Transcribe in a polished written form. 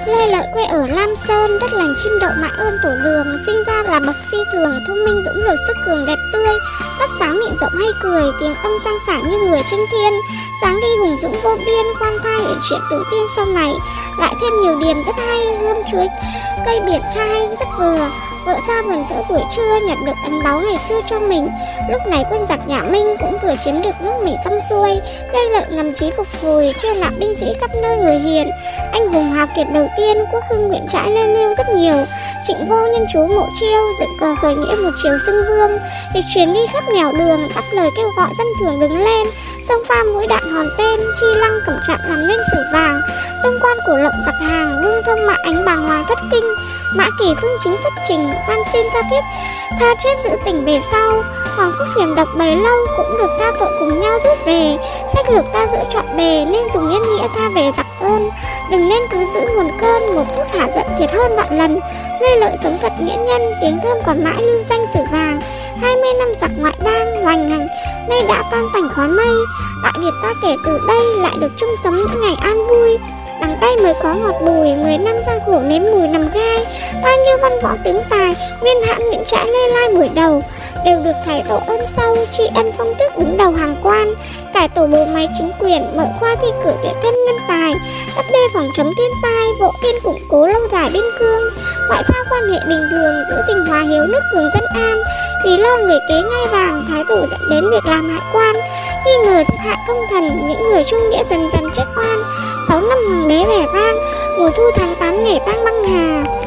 Lê Lợi quê ở Lam Sơn, đất lành chim đậu mãi ơn tổ đường, sinh ra là bậc phi thường, thông minh dũng lược, sức cường đẹp tươi, mắt sáng miệng rộng hay cười, tiếng âm sang sảng như người trên thiên, sáng đi hùng dũng vô biên, khoan thai ở chuyện tử tiên sau này, lại thêm nhiều điểm rất hay, gươm chuối cây biển trai rất vừa. Vợ ra vườn giữa buổi trưa nhặt được ấn báu ngày xưa cho mình. Lúc này quân giặc nhà Minh cũng vừa chiếm được nước Mỹ xong xuôi. Lê Lợi ngầm chí phục hồi, chiêu nạp binh sĩ khắp nơi người hiền. Anh hùng hào kiệt đầu tiên, quốc hưng Nguyễn Trãi lên nêu rất nhiều. Trịnh Vô nhân chú Mộ Chiêu dựng cờ khởi nghĩa một triều xưng vương, thì truyền đi khắp nẻo đường, đáp lời kêu gọi dân thường đứng lên. Sông pha mũi đạn hòn tên, chi lăng cẩm trạng làm nên sử vàng. Đông quan cổ lộng giặc hàng, đương thông mã ánh bàng hoàng thất kinh. Mã Kỳ phương chính xuất trình, van xin tha chết giữ tỉnh về sau. Hoàng Phúc Hiểm độc bấy lâu cũng được tha tội cùng nhau rút về. Sách lược ta giữ trọn bề, nên dùng nhân nghĩa tha về giặc ơn. Đừng nên cứ giữ nguồn cơn, một phút hả giận thiệt hơn vạn lần. Lê Lợi sống thật nghĩa nhân, tiếng thơm còn mãi lưu danh sử vàng. 20 năm giặc ngoại bang hoành hành, nay đã tan tành khói mây. Đại Việt ta kể từ đây lại được chung sống những ngày an vui. Đắng tay mới có ngọt bùi, 10 năm gian khổ nếm mùi nằm gai. Bao nhiêu văn võ tướng tài, viên hãn Nguyễn Trãi Lê Lai buổi đầu, đều được thầy tổ ơn sâu, tri ân phong tước đứng đầu hàng quan. Cải tổ bộ máy chính quyền, mở khoa thi cử tuyển thêm nhân tài, đắp đê phòng chống thiên tai, vỗ yên củng cố lâu dài biên cương. Ngoại giao quan hệ bình thường, giữ tình hòa hiếu nước cường dân an. Vì lo người kế ngai vàng, thái tổ dẫn đến việc làm hại quan, nghi ngờ giết hại công thần, những người trung nghĩa dần dần chết oan. 6 năm hoàng đế vẻ vang, mùa thu tháng 8 ngày tang băng hà.